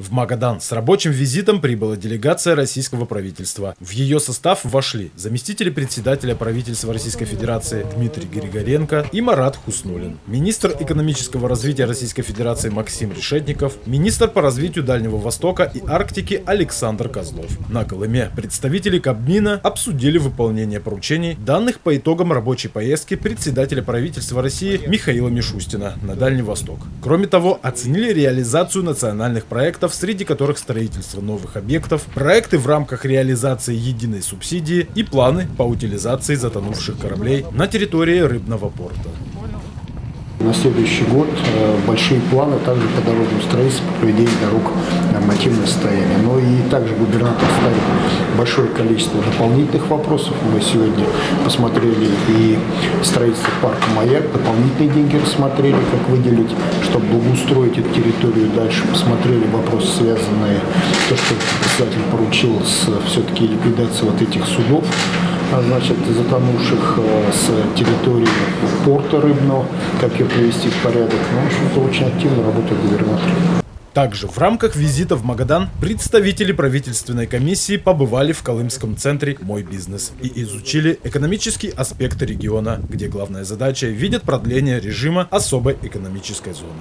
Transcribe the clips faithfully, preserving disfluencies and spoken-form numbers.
В Магадан с рабочим визитом прибыла делегация российского правительства. В ее состав вошли заместители председателя правительства Российской Федерации Дмитрий Григоренко и Марат Хуснуллин, министр экономического развития Российской Федерации Максим Решетников, министр по развитию Дальнего Востока и Арктики Александр Козлов. На Колыме представители Кабмина обсудили выполнение поручений, данных по итогам рабочей поездки председателя правительства России Михаила Мишустина на Дальний Восток. Кроме того, оценили реализацию национальных проектов, среди которых строительство новых объектов, проекты в рамках реализации единой субсидии и планы по утилизации затонувших кораблей на территории рыбного порта. На следующий год большие планы также по дорожному строительству, по проведению дорог в нормативное состояние. Но и также губернатор ставит большое количество дополнительных вопросов. Мы сегодня посмотрели и строительство парка «Маяк», дополнительные деньги рассмотрели, как выделить, чтобы благоустроить эту территорию дальше. Посмотрели вопросы, связанные с тем, что председатель поручил с все-таки ликвидацией вот этих судов, значит, затонувших с территории порта рыбного, как ее привести в порядок. Ну, в общем-то, очень активно работает губернатор. Также в рамках визита в Магадан представители правительственной комиссии побывали в Колымском центре «Мой бизнес» и изучили экономические аспекты региона, где главная задача видит продление режима особой экономической зоны.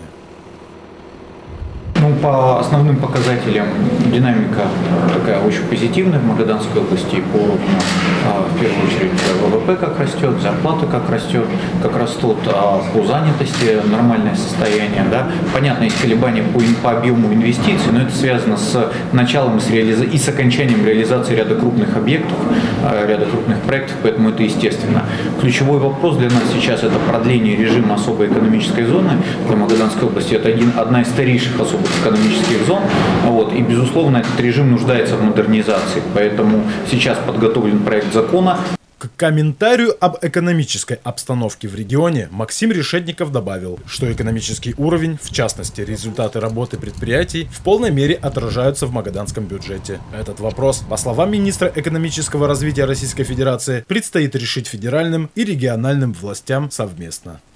Ну, по основным показателям динамика такая очень позитивная в Магаданской области по уровню, в первую очередь, ВВП как растет, зарплата как растет, как растут по занятости, нормальное состояние. Да? Понятно, есть колебания по, по объему инвестиций, но это связано с началом и с, реализа... и с окончанием реализации ряда крупных объектов, ряда крупных проектов, поэтому это естественно. Ключевой вопрос для нас сейчас – это продление режима особой экономической зоны для Магаданской области. Это один, одна из старейших особых экономических зон, вот, и, безусловно, этот режим нуждается в модернизации, поэтому сейчас подготовлен проект закона. К комментарию об экономической обстановке в регионе Максим Решетников добавил, что экономический уровень, в частности результаты работы предприятий, в полной мере отражаются в магаданском бюджете. Этот вопрос, по словам министра экономического развития Российской Федерации, предстоит решить федеральным и региональным властям совместно.